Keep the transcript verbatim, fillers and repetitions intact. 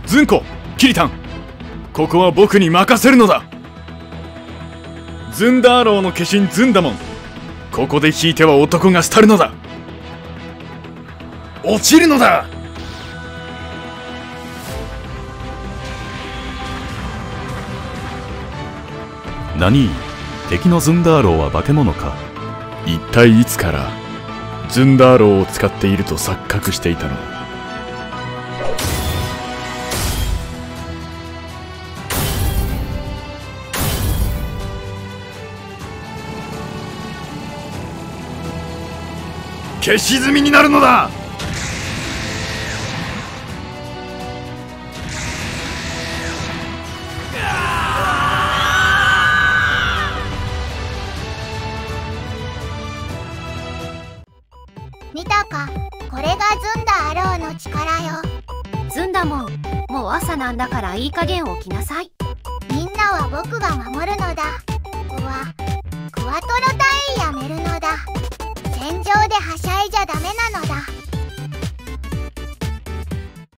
ズンコ、キリタン、ここは僕に任せるのだ。ズンダーローの化身ズンダモン、ここで引いては男が廃るのだ。落ちるのだ。 何？敵のズンダーローは化け物か？ 一体いつからズンダーローを使っていると錯覚していたのだ。消し済みになるのだ。 見たか、これがズンダーローの力よ。 ズンダモン、もう朝なんだからいい加減起きなさい。 みんなは僕が守るのだ。うわ。